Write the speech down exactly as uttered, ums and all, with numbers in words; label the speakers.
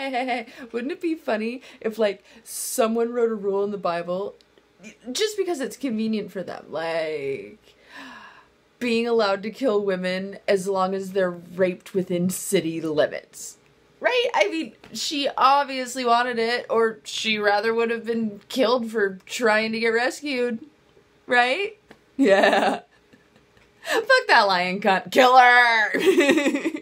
Speaker 1: Wouldn't it be funny if, like, someone wrote a rule in the Bible just because it's convenient for them, like being allowed to kill women as long as they're raped within city limits, right? I mean, she obviously wanted it, or she rather would have been killed for trying to get rescued, right? Yeah. Fuck that lion cunt. Kill her!